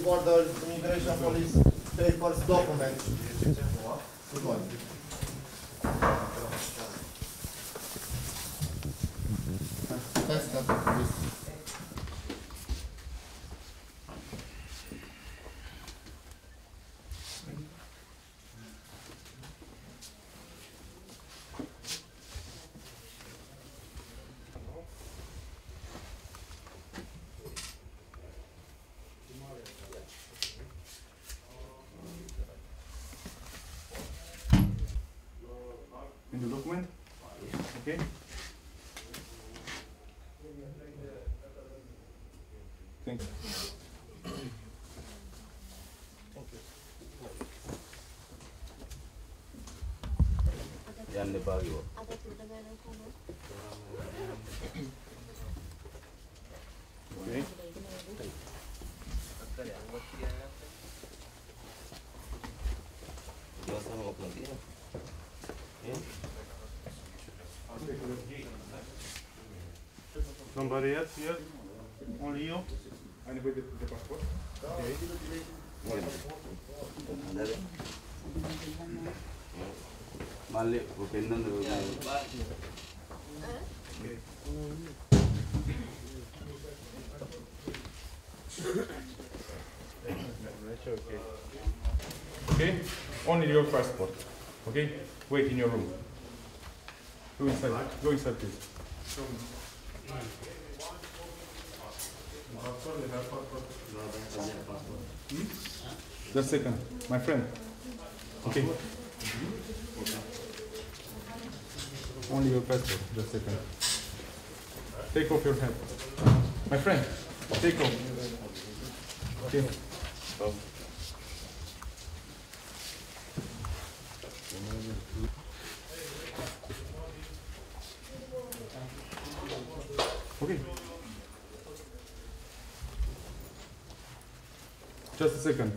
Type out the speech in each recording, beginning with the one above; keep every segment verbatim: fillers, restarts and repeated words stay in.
borders, immigration police, papers, documents. Good morning. That's not the police. In the document? Okay. Thank you. Yan Nepal yo. Okay. Somebody else here? Only you? Anybody with the passport? Okay. Mali, open na no. Okay. Okay? Only your passport. Okay? Wait in your room. Go inside. Go inside, please. Hmm? Just a second. My friend. Okay. Only your passport. Just a second. Take off your hat. My friend. Take off. Okay. Stop. Okay. Just a second.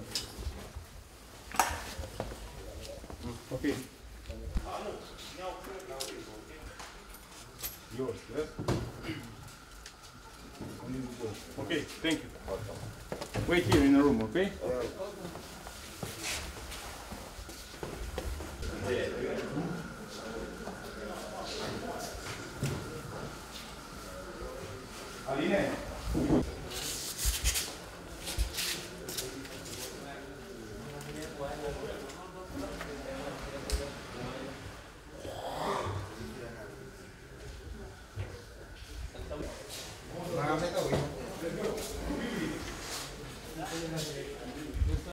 Okay. Yours, yes? Okay, thank you. Wait here in the room, okay? Yeah.